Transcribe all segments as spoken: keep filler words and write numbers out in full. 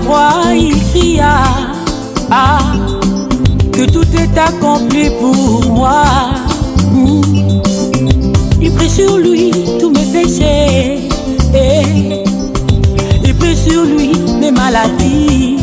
croix, il cria ah, que tout est accompli pour moi. Mmh. Il prit sur lui tous mes péchés, et il prit sur lui mes maladies.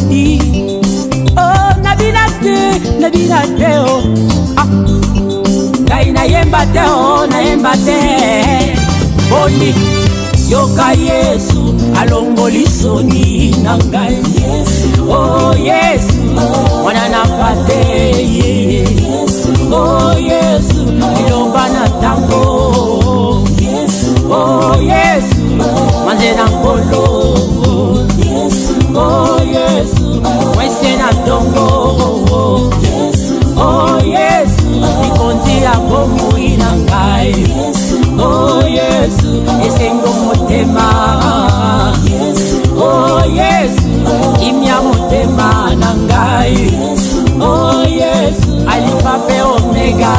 Oh, Nabinate, Nabinate, oh, ah. Gaina yembate, oh, na yembate. Boni, yoka Yesu, alongoli soni nangai. Oh, Yesu, wana napate. Oh, Yesu, ilomba na tango. Oh, Yesu, manje na kolo. Oh, Yesu, wese na tongo. Oh, Yesu, ikondi ya bomu inangai. Oh, Yesu, esengo motema. Oh, Yesu, imya motema nangai. Oh, Yesu, Alpha et Omega.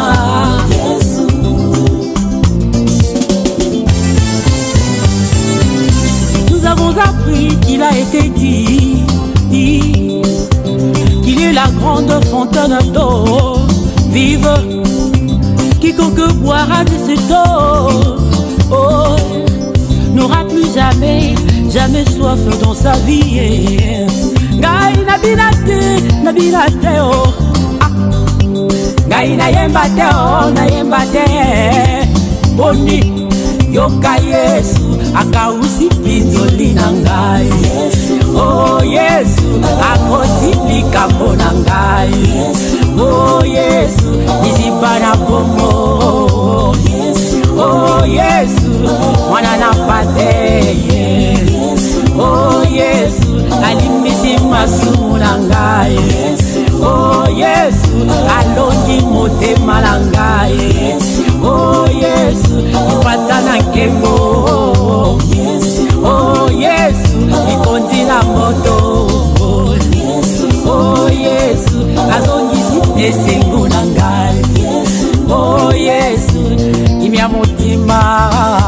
Nous avons appris qu'il a été dit, dit qu'il est la grande fontaine d'eau vive. Quiconque boira de cette eau, oh, n'aura plus jamais, jamais soif dans sa vie. Ngai nabinate, nabinate, oh, ah. Ngai na yembate, oh, na yembate. Boni, yoka Yesu, akausi pinzoli na ngai. Oh, Yesu, akoti likambo na ngai. Oh, Yesu, izibana bomo. Oh, Yesu, mwana napate. Oh, Yesu, alimisi masumu na ngai. Oh, Yesu, alongi motema na ngai. Oh, Yesu, ipata na nkembo. Oh, Yesu, ikondi na moto. Oh, Yesu, azongisi esengo na ngai. Oh, Yesu, imya motima.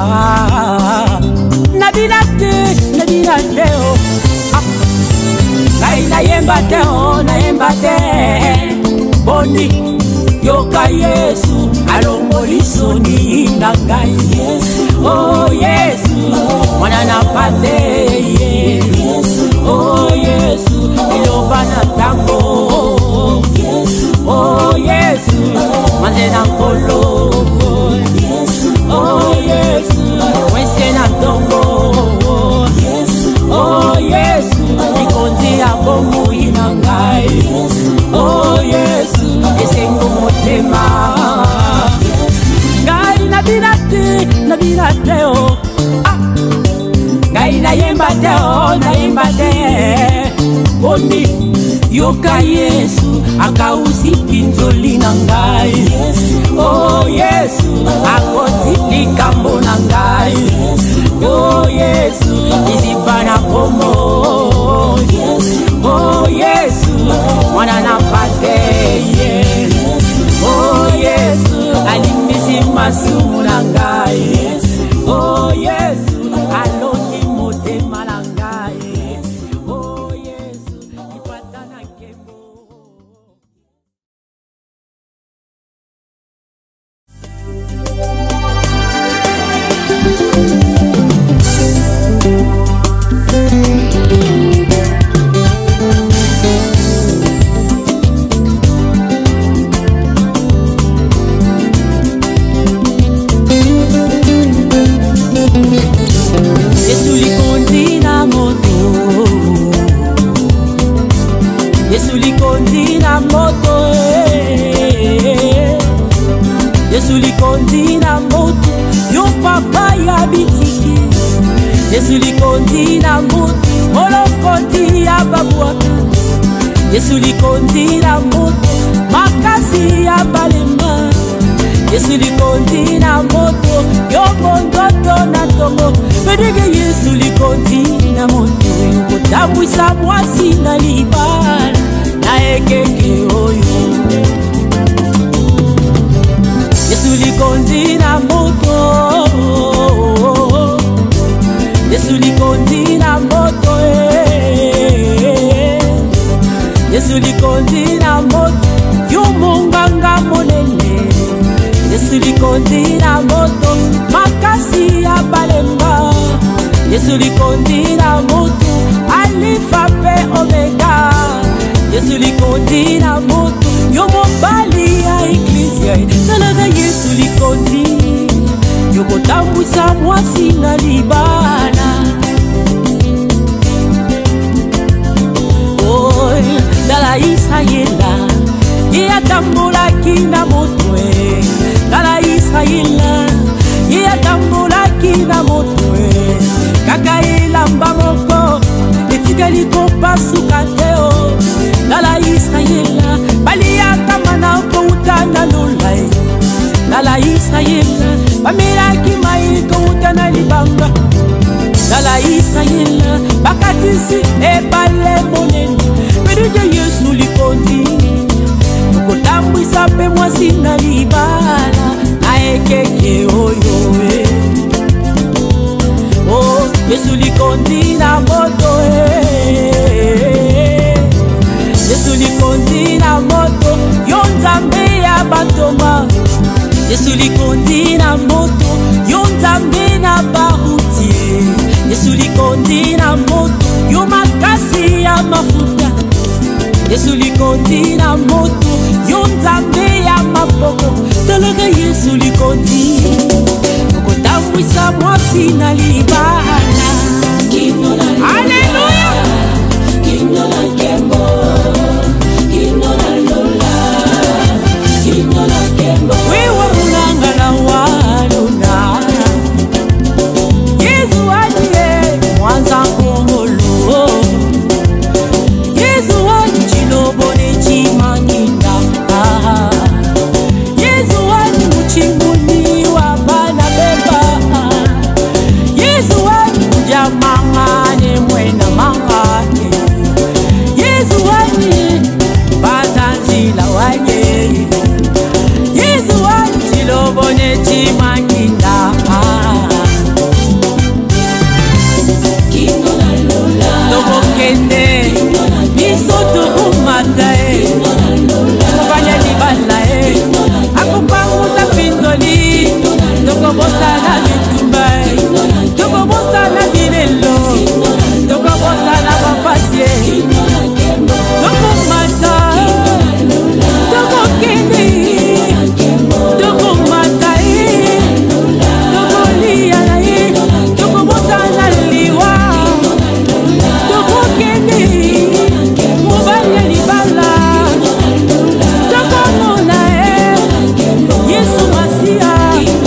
Nabinate, nabinate, oh, ah. Ngai na yembate, oh, na yembate. Boni, yoka Yesu, alongoli soni na ngai. Oh, Yesu, mwana napate. Oh, Yesu, iloba na tango. Oh, Yesu, manje na kolo. Oh, Yesu, wese na tongo. Oh, Yesu, ikondi ya bomu inangai. Oh, Yesu, esengo motema. Ngai nabinate, nabinate, oh, ah. Ngai na yembate, oh, na yembate. Boni, yoka Yesu, akausi pinzoli na ngai. Oh, Yesu, akoti likambo na ngai. Oh, Yesu, izibana bomo. Oh, Yesu, mwana napate. Oh, Yesu, alimisi masumu na ngai. Oh, Yesu, alongi motema na ngai. Oh, Yesu, ipata na nkembo. Yesu likondi na moto. Yesu likondi na moto. Yesu likondi na moto. Yo papa ya bitiki. Yesu likondi na moto. Molokondi ya babuaka. Yesu likondi na moto. Makasi ya balema. Yesu likondi na moto. Yo bondoto na tongo. Pedege Yesu likondi na moto. Kotambwisa mwasi na libala. Na ekeke oyo. Yesu likondi na moto. Yesu likondi na moto. Yesu likondi na moto yo monganga monene. Yesu likondi na moto makasi ya balemba. Yesu likondi na moto alifa pe omega. Yesu likondi na moto yo mobali ya eklizia. Nalaka Yesu likondi yo kotambwisa mwasi na libala. Oy, dala Israela ye atambulaki na moto e. Dala Israela ye atambulaki na moto e. Kaka elamba moko etikali kopasuka te o. Dala Israela baliyaka mana kouta na lolai. Dala Israela bamelaki mai kouta na libanga. Dala Israela bakatisi ebale monene. Meruja Yesu likondi kotambwisa pe mwasi na libala na ekeke oyo e. Oh, Yesu likondi na moto e. Yesu likondi na moto yo nzambe ya batoma. Yesu likondi na moto yo nzambe na barutie. Yesu likondi na moto yo makasi ya mafuta. Yesu likondi na moto yo nzambe ya mapoko. Talaka Yesu likondi kotambwisa mwasi na libala. Haleluya. Kino na kembo, kino na lola, kino na kembo. Wewe unanga na waluna. Yesu aje mwanza kongolo. Yesu aje chilobone chimanginda. Yesu aje muchinguni wa bana beba. Yesu aje jamangane mwena mangane. Yesu aje batanzila waje. Yesu aje chilobone chimanginda. Toko kende misoto kumata e. Kubanya libala e. Akupangu za pindoli. Toko bosa na mitumba e. Toko bosa na bilelo. Toko bosa na wapasye. Toko mata. Toko kende. Toko mata e. Toko liya na e. Toko bosa na liwa. Toko kende. Mubanya libala. Toko mona e. Yesu masia.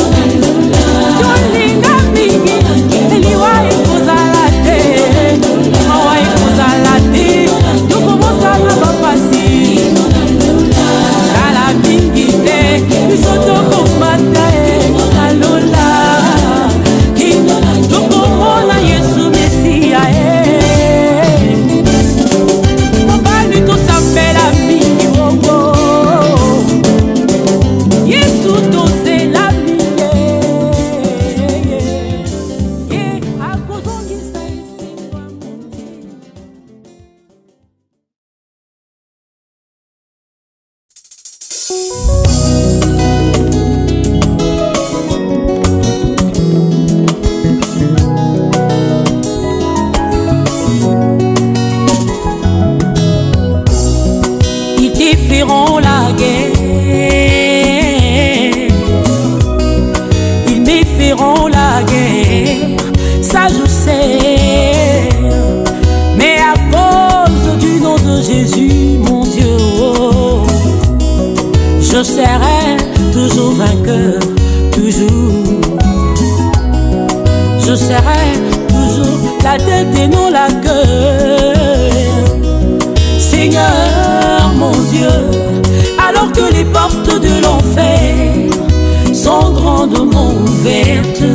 Jolinga mingi. Eliwa ikozala te. Mawa ikozala te. Toko bosa na bapasi. Kala mingi te. Biso toko mata e. Alola. Toko mona Yesu mesia e. Mobali tosambela mingi wongo. Yesu tozela mingi. Ye akozongisa esengo muti. Ils défieront la guerre. Ils méfieront la guerre. Ça je sais. Mais à cause du nom de Jésus, mon Dieu, oh, je serai toujours vainqueur, toujours. Je serai toujours la tête et non la queue. Seigneur mon Dieu, alors que les portes de l'enfer sont grandement ouvertes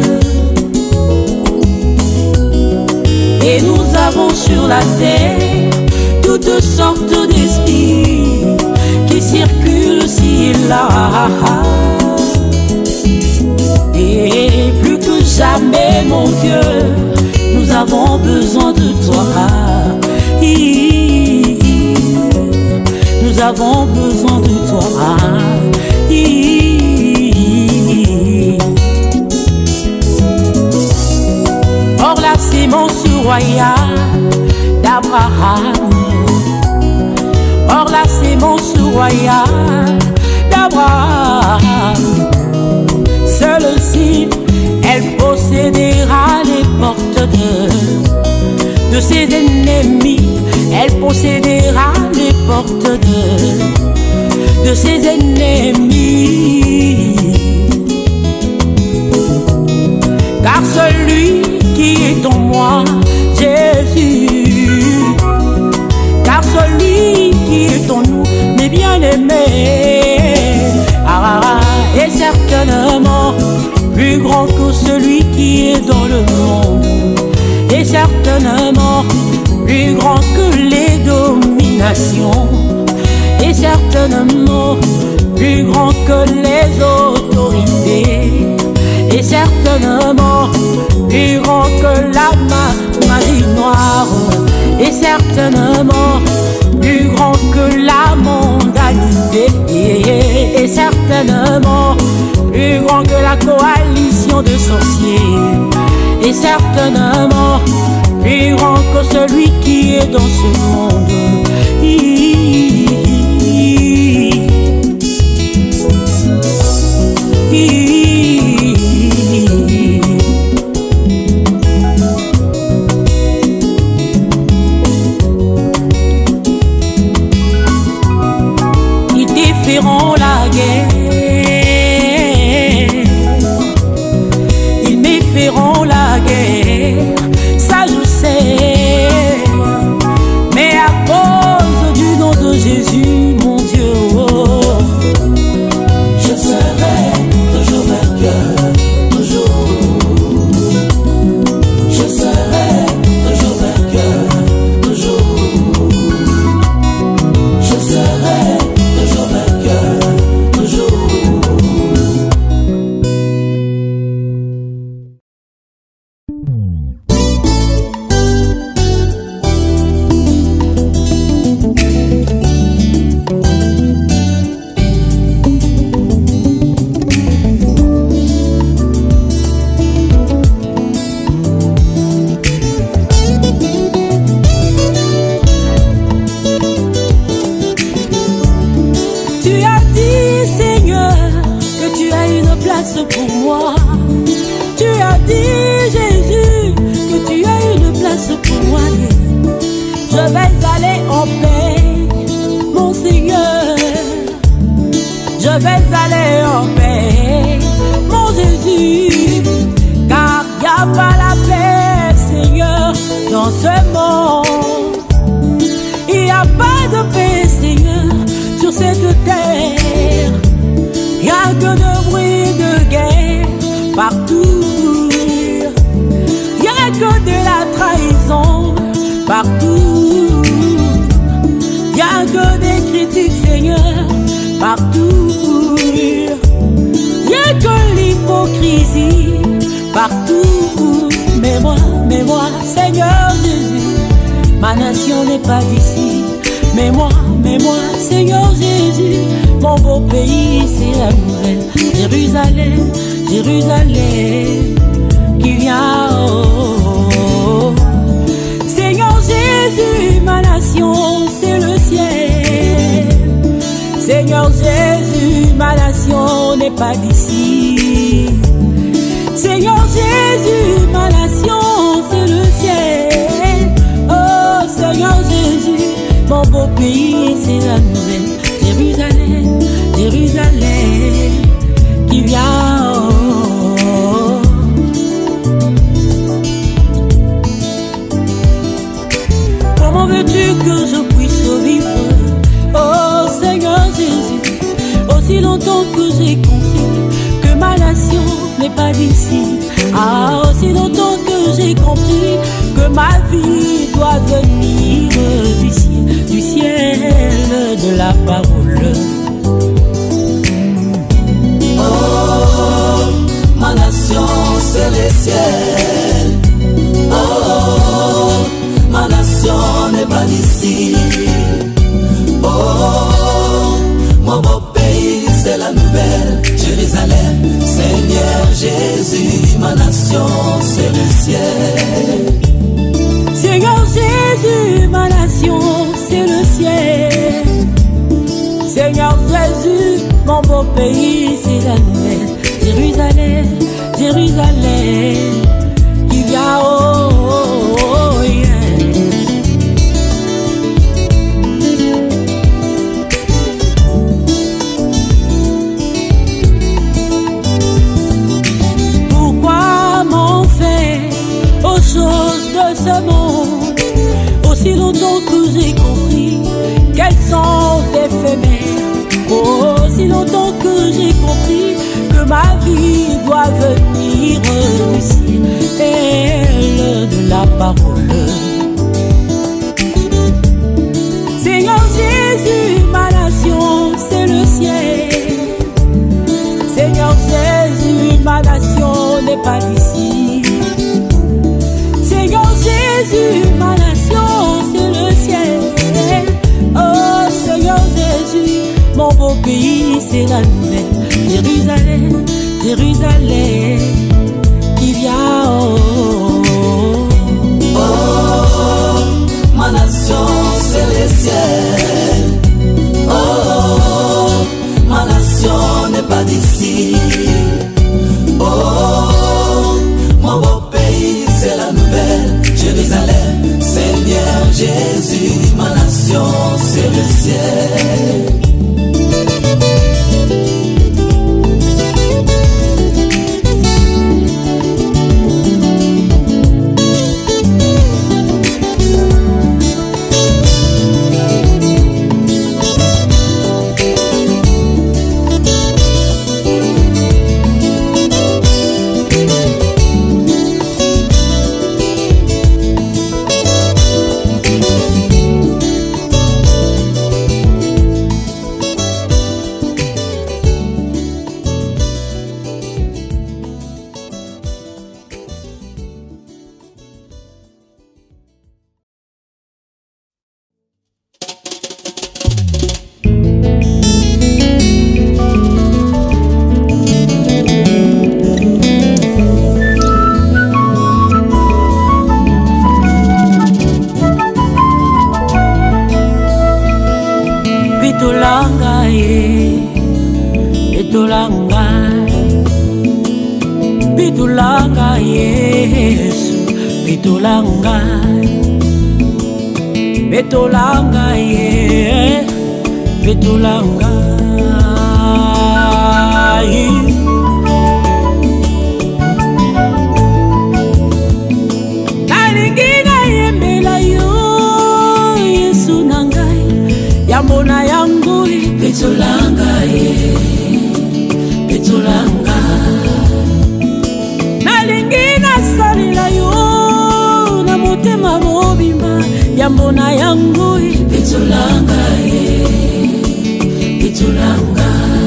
et nous avons sur la terre toutes sortes d'esprits qui circulent ci et là. Et plus que jamais mon Dieu, nous avons besoin de toi. avons besoin de toi. Or la sémence royale d'Abraham, or la sémence royale d'Abraham, seule aussi elle possédera les portes de, de ses ennemis. Elle possédera les portes de, de ses ennemis. Car celui qui est en moi, Jésus, car celui qui est en nous, mes bien-aimés, ah, est certainement plus grand que celui qui est dans le monde, est certainement plus grand que les dominations, et certainement plus grand que les autorités, et certainement plus grand que la ma magie noire, et certainement plus grand que la mondanité, et certainement plus grand que la coalition de sorciers, et certainement plus grand que celui qui est dans ce monde. Ils défieront la guerre, ils méfieront la guerre, ça je sais, mais à cause du nom de Jésus, mon Dieu, oh, je serai toujours vainqueur, toujours, je serai toujours vainqueur, toujours, je serai toujours vainqueur, toujours. Tu as dit, Seigneur, que tu as une place pour moi. Tu as dit, Jésus, que tu as une place pour moi. Je vais aller en paix, mon Seigneur. Je vais aller en paix, mon Jésus. Car il n'y a pas la paix, Seigneur, dans ce monde. Il n'y a pas de paix, Seigneur, sur cette terre. Il n'y a que de bruit de guerre partout. Il n'y a que de la trahison partout. Il n'y a que des critiques, Seigneur, partout. Il n'y a que l'hypocrisie partout. Mais moi, mais moi, Seigneur Jésus, ma nation n'est pas d'ici. Mais moi, mais moi, Seigneur Jésus, mon beau pays, c'est la nouvelle Jérusalem, Jérusalem, qui vient, oh, oh, oh. Seigneur Jésus, ma nation, c'est le ciel. Seigneur Jésus, ma nation n'est pas d'ici. Seigneur Jésus, ma nation, c'est le ciel. Oh, Seigneur Jésus, mon beau pays, c'est la nouvelle Jérusalem, Jérusalem, qui vient, oh, oh. Comment veux-tu que je puisse vivre, oh Seigneur Jésus, aussi longtemps que j'ai compris que ma nation n'est pas d'ici. Ah, aussi longtemps que j'ai compris que ma vie doit venir du ciel, du ciel de la parole. Oh, ma nation c'est le ciel. Oh, ma nation n'est pas d'ici. Oh, beau pays, c'est la nouvelle Jérusalem, Jérusalem qui vient, oh, oh, oh yeah. Pourquoi m'en fait aux choses de ce monde, aussi longtemps que j'ai compris qu'elles sont éphémères, oh, aussi longtemps que j'ai compris que ma vie doit venir du ciel de la parole. Seigneur Jésus, ma nation, c'est le ciel. Seigneur Jésus, ma nation n'est pas d'ici. Seigneur Jésus, ma nation, c'est le ciel. Oh Seigneur Jésus, mon beau pays, c'est la nouvelle Jérusalem, Jérusalem qui vient, oh, oh, oh. Oh, ma nation, c'est le ciel. Oh, oh, ma nation n'est pas d'ici. Oh, mon beau pays, c'est la nouvelle Jérusalem. Seigneur Jésus, ma nation, c'est le ciel. Bitulanga Yesu, bitulanga, bitulanga ye, bitulanga. Nalingina yembela yo Yesu nangai, yambona yangu bitulanga ye, bitulanga. Nalingina salila yo na motema mobimba, yambona yangu bitulanga ye, bitulanga.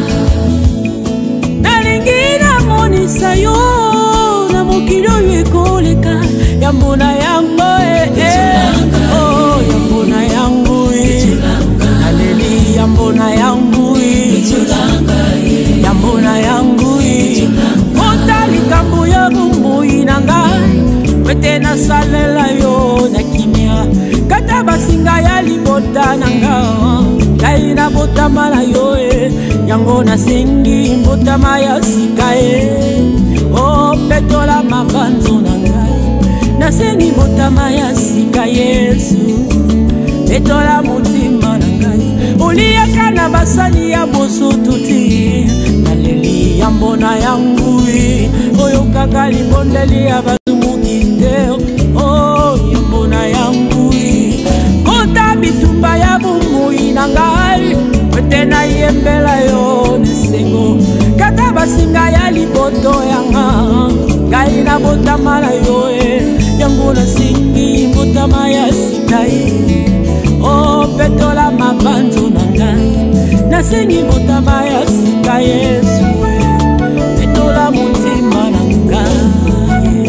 Nalingina monisa yo na mokilo yekoleka, yambona yangu bitulanga, oh yambona yangu bitulanga. Aleli yambona yangu bitulanga, yambona yangu bitulanga. Otali kambo ya bumbu na ngai, wete na salela yo na kimia. Kata basinga ya libota na ngai, kai na botama na yo e, yango na sengi botama ya sika e. Oh petola mabanzo na ngai, na sengi botama ya sika Yesu. Petola mutima na ngai, ulia kana basali ya boso tuti. Naleli yambona yangu, oyo kaka libondeli ya bazumukite. Oh yambona yangu, kota bitumba ya bumui na ngai, wete na yembela yo nesengo. Kata basinga ya liboto yanga, ngai na botama na yo e, yango na singi botama ya sikai. Oh petola mabanzo na ngai, na sengi botama ya sika Yesu e, petola mutima na ngai.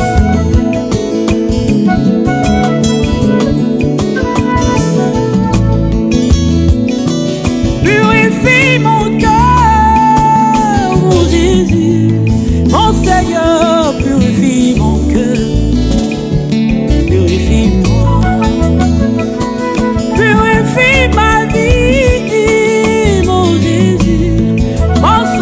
Purifie mon cœur, mon Jésus, mon Seigneur, purifie mon cœur, purifie-moi, purifie ma vie, mon Jésus, mon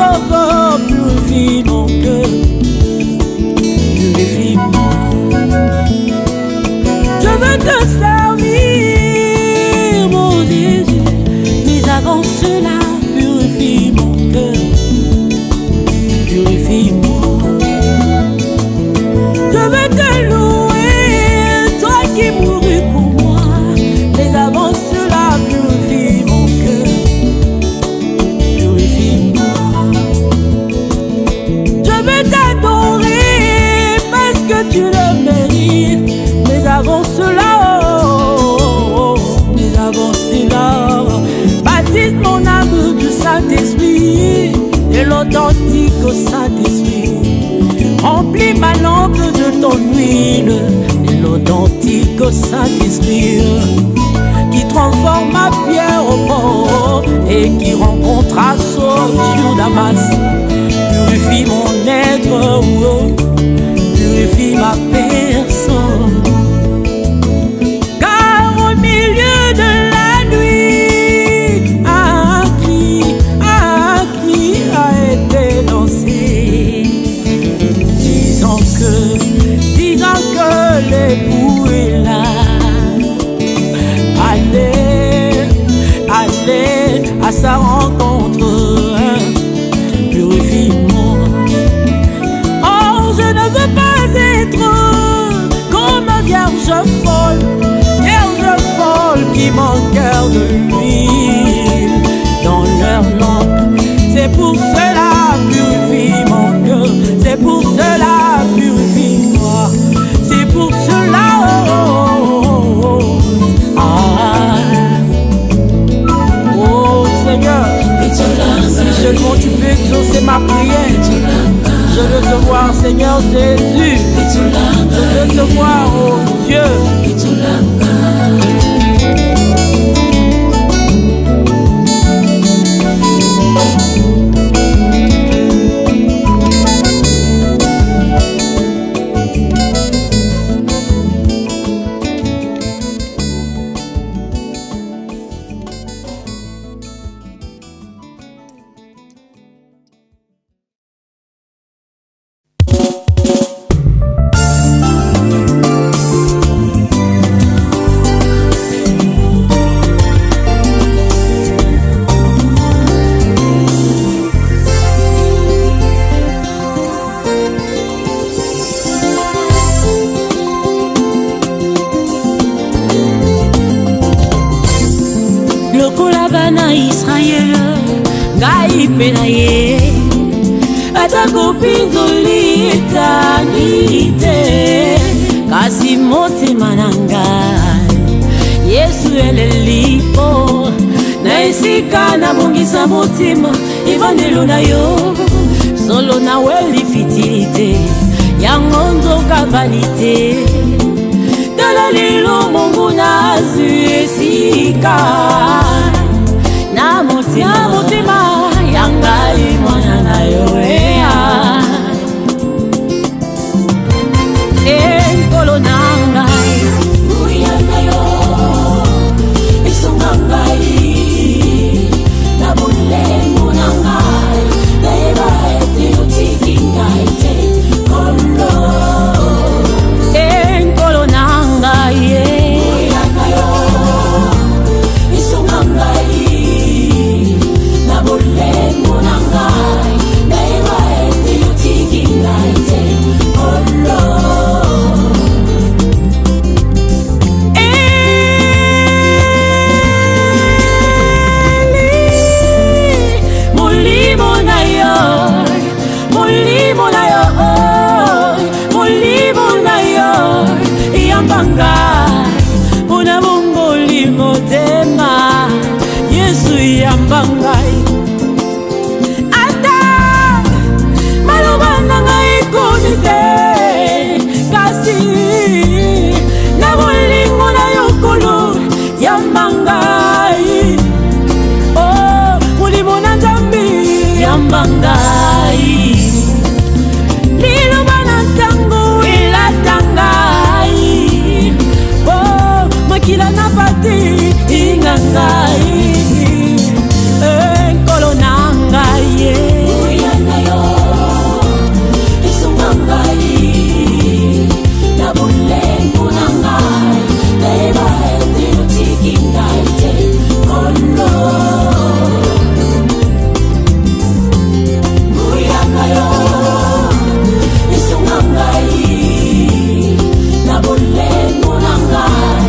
ton huile et l'authentique Saint-Esprit qui transforme ma pierre au port et qui rencontre à sur Damas. Purifie mon être, oh, purifie ma personne. Car au milieu de la nuit, un cri, un cri a été lancé, disant que, disant que l'époux est là. Allez, allez à sa rencontre, purifie-moi. Oh, je ne veux pas être comme ma vierge folle, vierge folle qui manquèrent de l'huile dans leur lampe. C'est pour cela, purifie mon cœur, c'est pour cela, purifie-moi. C'est pour cela, oh, oh, oh, oh. Ah. Oh Seigneur, si seulement tu peux exaucer ma prière, je veux te voir, Seigneur Jésus, je veux te voir, oh Dieu. Kasi motema na ngai Yesu elelipo na esika na bongisa motima ibandelo na yo solo na weli fitilité yango nzoka valite tala lelo Mungu nazu esika na motima motima yangai mwana na yo ea Enkolo nangai Uyana yo Isonga ngai Na bulengu nangai Daiba eti utiki ngai te Kondo Enkolo nangai Uyana yo Isonga ngai Na bulengu nangai Daiba eti utiki ngai te Kondo Muna Mungu limotema Yesu yambangai Ata malobana ngai kunite Kasi na bolingo na yokolo yambangai Oh, mulimo na Nzambi yambangai Lilobana tango ilatangai Kila na pati ingangai Enkolo nangai Uyana yo Isungangai Na bulengu nangai Daiba eti utiki ngai te Kondo Uyana yo Isungangai Na bulengu nangai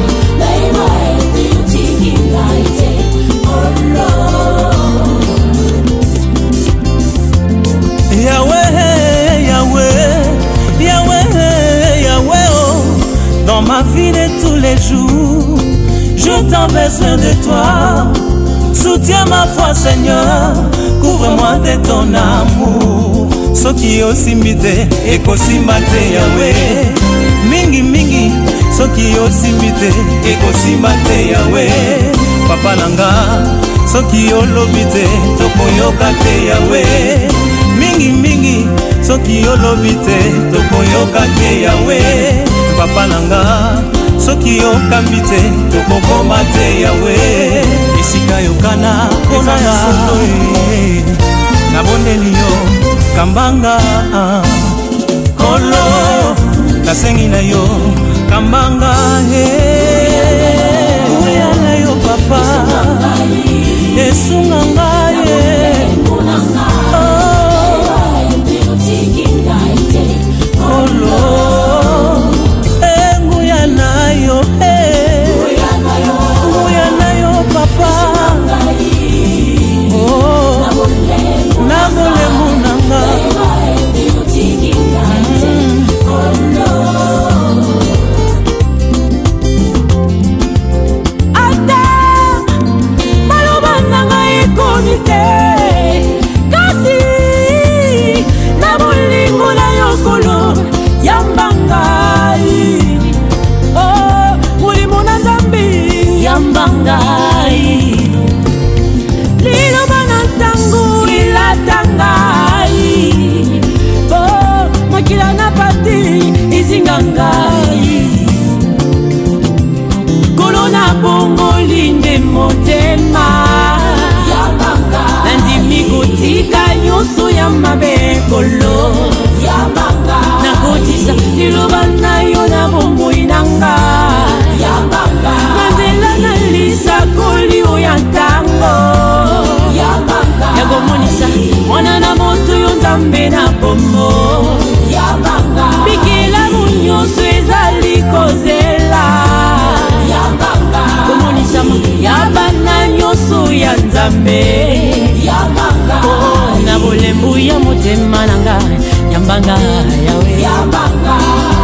Yahweh, Yahweh, Yahweh, Yahweh, oh, dans ma vie de tous les jours, je t'en besoin de toi. Soutiens ma foi, Seigneur, couvre-moi de ton amour. soki osimbi te ekosimba te yawe. Mingi mingi soki osimbi te ekosimba te yawe. Papa nanga soki olobi te tokoyoka te yawe. Mingi mingi soki olobi te tokoyoka te yawe. Papa nanga soki okambi te tokokoma te yawe. Esika yokana mpona ya nabondeli yo kambanga kolo nasengi na yo kambanga nguya na yo papa esunga ngai kolo nguya na yo nguya na yo papa na molemo nanga ata maloba nanga ekomi te kasi na bolingo na yo kolo yamba ngai oh molimo na Nzambe yamba ngai liloba na ntango ilatangai oh makila na pati izinga ngai kolo na bongo linde motema nandimi kotika nyonso ya mabe kolo nakotisa liloba na yo na bomoi nanga nanzela na lisakoli oya ntango yakomonisa mwana na moto yo Nzambe na bombo bikelamu nyonso ezali kozela komonisama ya bana nyonso ya Nzambe oh, na bolembu ya motema na ngai yambanga yawe yambanga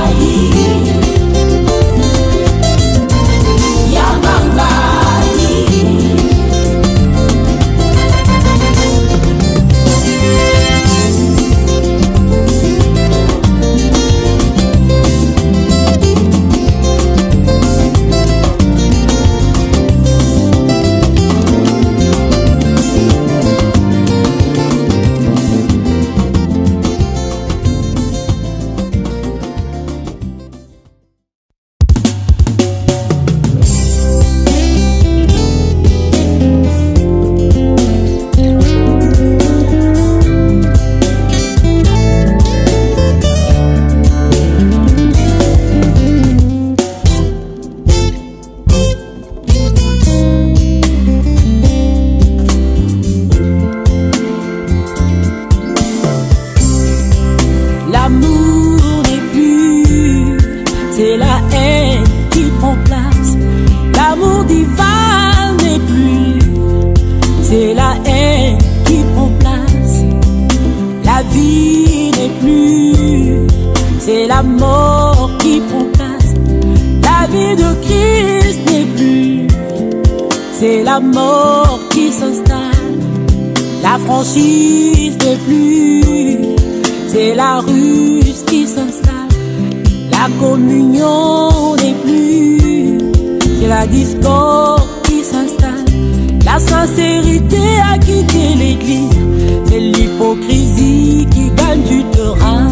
la mort qui s'installe, la franchise n'est plus, c'est la ruse qui s'installe, la communion n'est plus, c'est la discorde qui s'installe, la sincérité a quitté l'église, c'est l'hypocrisie qui gagne du terrain.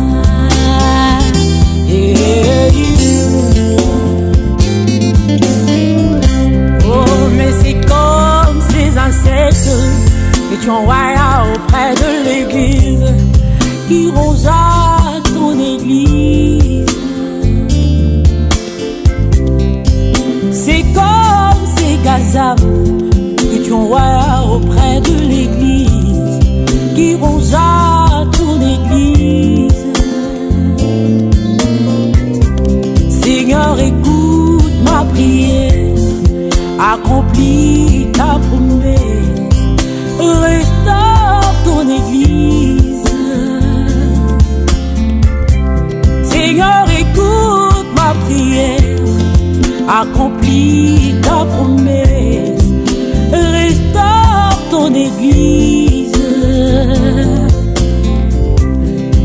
Et, oh, mais c'est comme ces insectes que tu envoies auprès de l'église, qui rongent ton église. C'est comme ces gazapes que tu envoies auprès de l'église, qui rongent ton église. Seigneur, écoute ma prière, accomplis ta promesse, restaure ton église. Seigneur, écoute ma prière, accomplis ta promesse, restaure ton église.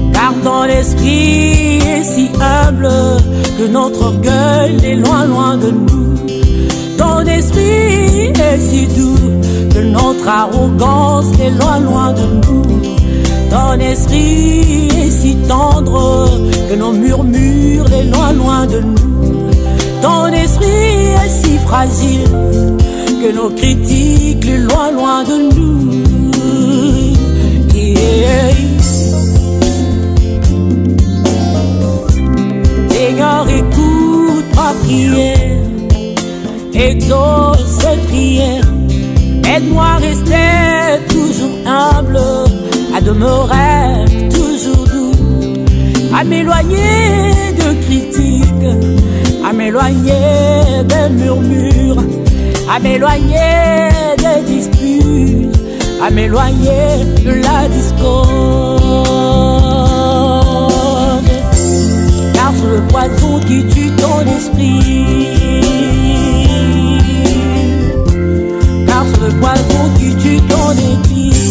que notre orgueil est loin, loin de nous. Ton esprit est si doux que notre arrogance est loin, loin de nous. Ton esprit est si tendre que nos murmures est loin, loin de nous. Ton esprit est si fragile que nos critiques est loin, loin de nous. Yeah. Seigneur, écoute ma prière, exauce cette prière. Aide-moi à rester toujours humble, à demeurer toujours doux, à m'éloigner de critiques, à m'éloigner des murmures, à m'éloigner des disputes, à m'éloigner de la discorde. Car sous le poison qui tue ton esprit, car sous le poison qui tue ton église,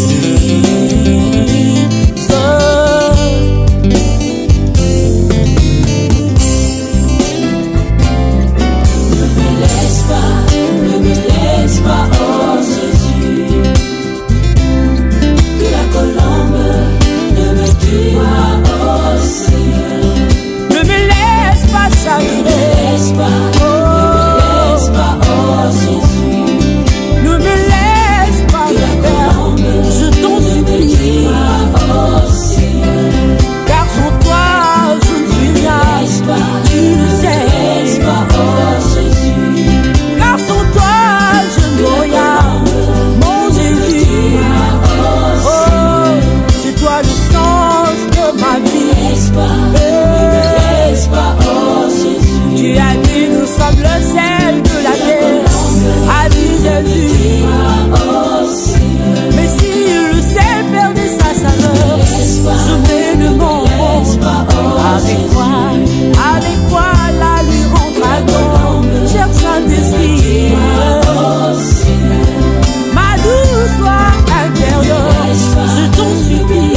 ne me laisse pas, ne me laisse pas, oh Jésus, que la colombe ne me tue pas, oh Seigneur. Ne me laisse pas chagrer, ne me laisse pas, oh, ne me laisse pas, oh Jésus. Ne me laisse pas me perdre, je t'en supplie, oh Seigneur. Car sans toi je ne suis rien, tu le sais, pas, oh Jésus. Car sans toi je ne veux rien, mon Jésus. Oh, c'est toi le sens de ma vie. Tu as dit nous sommes le sel de la terre, a dit Jésus. Mais si le sel perdait sa saveur, je mets le bon avec quoi, avec quoi la lui rendra bon, cher Saint-Esprit. Ma douce voix intérieure, je t'en supplie.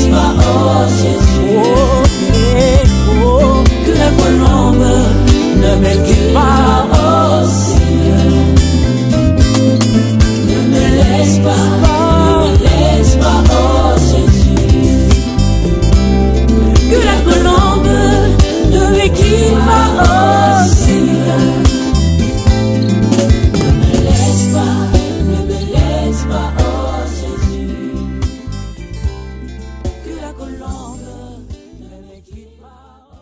Oh, yeah, oh, que la colombe ne m'inquiète pas, oh Seigneur. Ne me laisse pas, ne me laisse pas, oh Jésus. Que la colombe ne m'inquiète pas, oh Seigneur. Ne me laisse pas, ne me laisse pas, oh Jésus. Que la colombe ne m'inquiète pas, oh.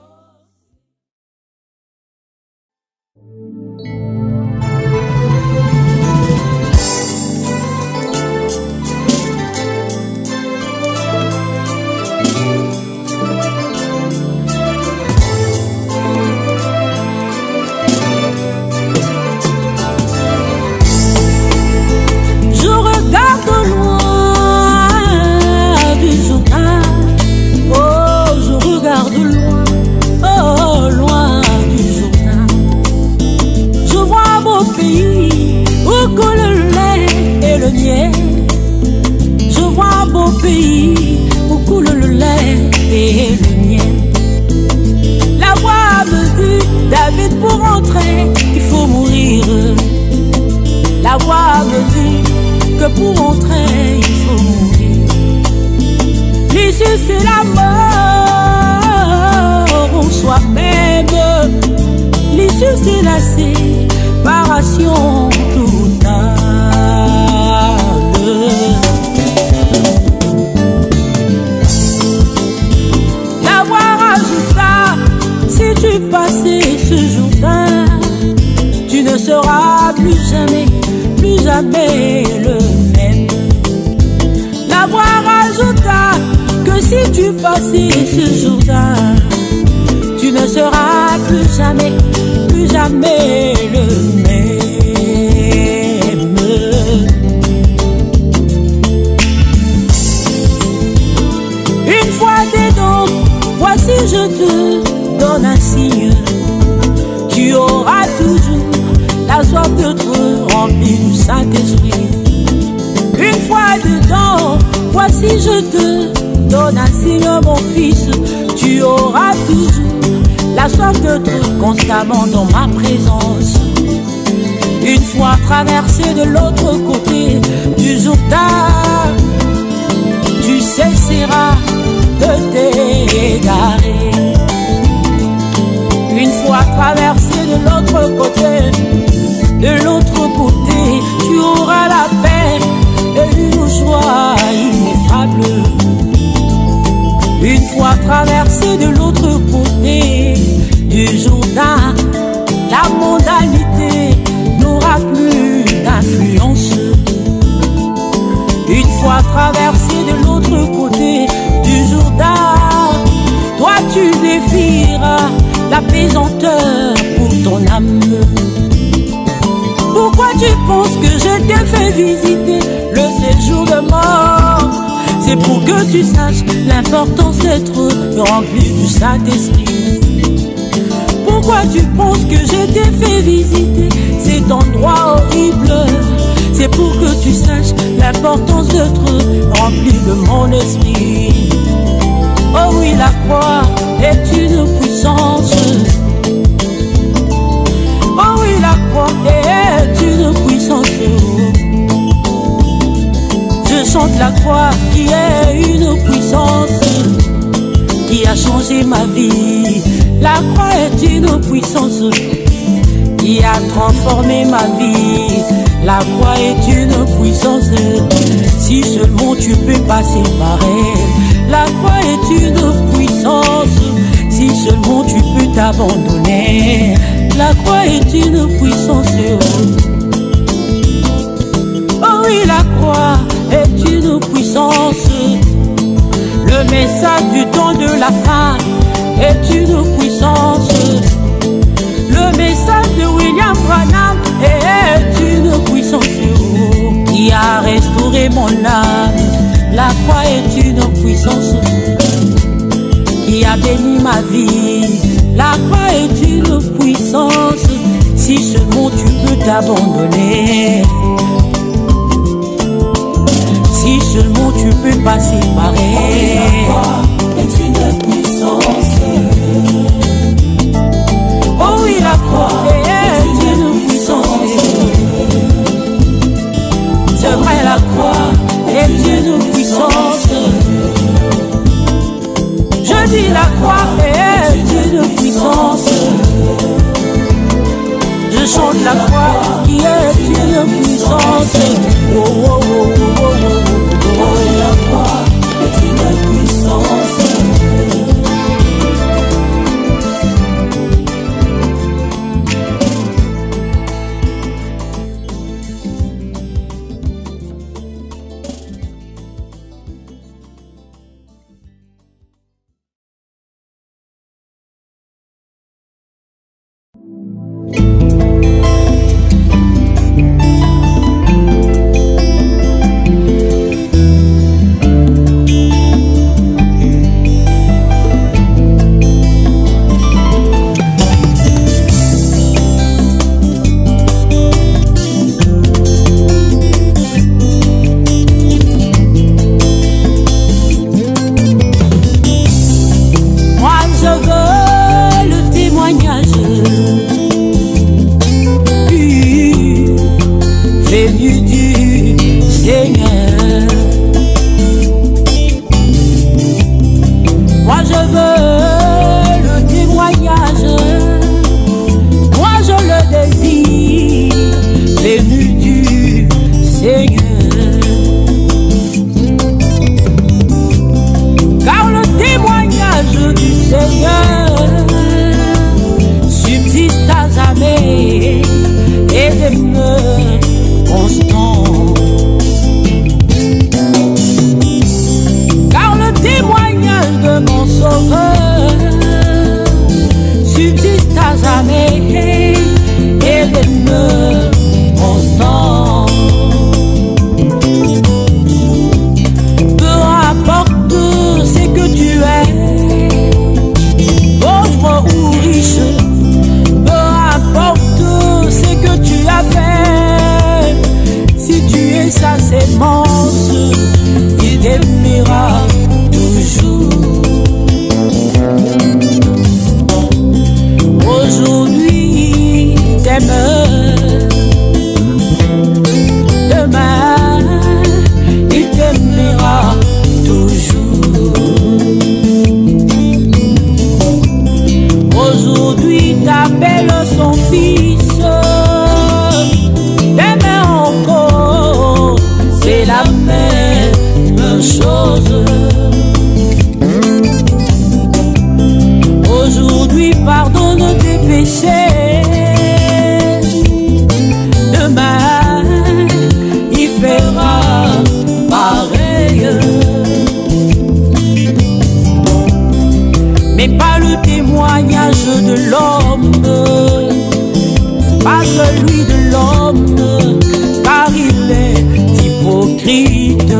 Je regarde loin du Jourdain, oh je regarde loin, oh loin du Jourdain. Je vois un beau pays où coule le lait et le miel. Je vois un beau pays où coule le lait et le miel. La voix me dit, David, pour entrer, il faut mourir. La voix me dit que pour entrer, il faut mourir. L'issue, c'est la mort en soi-même. L'issue, c'est la séparation totale. La voix rajouta, si tu passais ce Jourdain, tu ne seras plus jamais, plus jamais le même. La voix rajouta que si tu passais ce Jourdain, tu ne seras plus jamais, plus jamais le même. Une fois dedans, voici je te donne un signe. Tu auras toujours la soif d'être rempli du Saint-Esprit. Une fois dedans, voici je te donne un signe, mon fils. Tu auras toujours la soif de trucs constamment dans ma présence. Une fois traversé de l'autre côté du Jourdain, tu cesseras de t'égarer. Une fois traversé de l'autre côté, de l'autre côté, tu auras la paix et une joie ineffable. Une fois traversé de l'autre côté du Jourdain, la mondanité n'aura plus d'influence. Une fois traversé de l'autre côté du Jourdain, toi tu défieras la pesanteur pour ton âme. Pourquoi tu penses que je t'ai fait visiter le séjour de mort? C'est pour que tu saches l'importance d'être rempli du Saint-Esprit. Pourquoi tu penses que je t'ai fait visiter cet endroit horrible? C'est pour que tu saches l'importance d'être rempli de mon esprit. Oh oui, la croix est une puissance. Oh oui, la croix est une puissance. Je chante la croix qui est une puissance qui a changé ma vie. La croix est une puissance qui a transformé ma vie. La croix est une puissance, si seulement tu peux passer par elle. La croix est une puissance, si seulement tu peux t'abandonner. La croix est une puissance. Oh oui, la croix est une puissance. Le message du temps de la fin est une puissance. Le message de William Branham est une puissance qui a restauré mon âme. La croix est une puissance qui a béni ma vie. La croix est une puissance, si seulement tu peux t'abandonner. Si seulement tu peux passer par elle. La croix est une puissance. Oh oui, la croix est une puissance. C'est vrai, la croix est une puissance. Je dis la croix est une puissance. Je chante la croix qui est une puissance. Oh, oh, oh, oh, oh, oh, oh. La croix est une puissance. Peu importe ce que tu as fait, témoignage de l'homme, pas celui de l'homme, car il est hypocrite.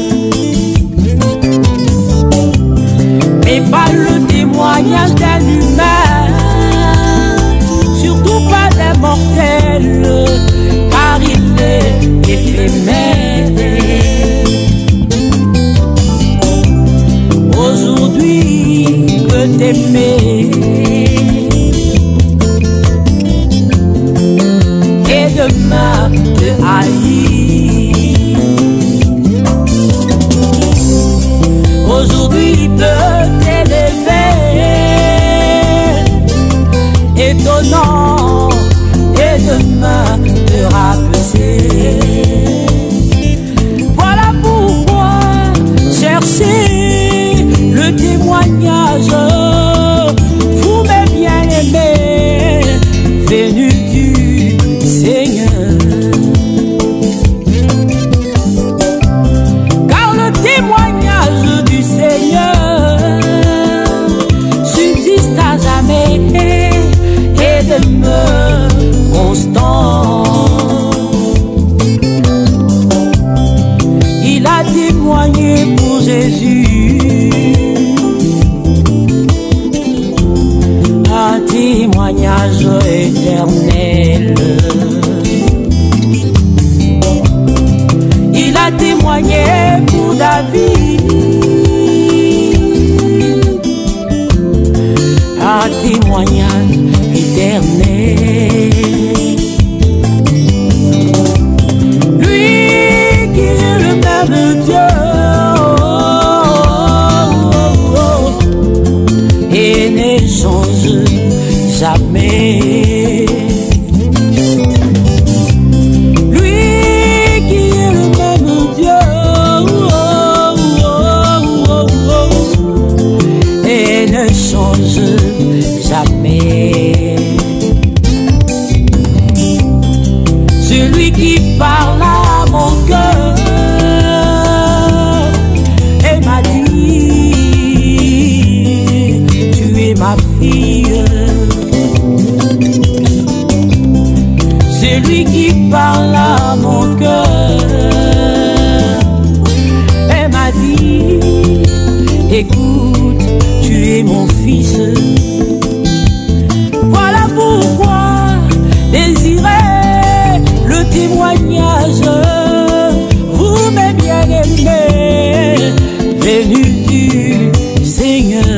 Mais pas le témoignage d'un humain, surtout pas d'un mortel, car il est éphémère. Aujourd'hui, peut t'aimer et demain te haïr. Aujourd'hui, il peut t'élever, étonnant, et demain te rabaisser. Voilà pourquoi cherchez le témoignage, vous mes bien-aimés, venus du Seigneur. Car le témoignage du Seigneur subsiste à jamais et demeure constant. Il a témoigné pour Jésus, un témoignage éternel. Il a témoigné pour David, un témoignage éternel. Lui qui est le même Dieu et ne change jamais. Lui qui est le même Dieu et ne change jamais. Celui qui parle à mon cœur et m'a dit, tu es ma fille. Celui qui parle à mon cœur et m'a dit, écoute, tu es mon fils. Voilà pourquoi désirez le témoignage, vous mes bien-aimés, venus du Seigneur.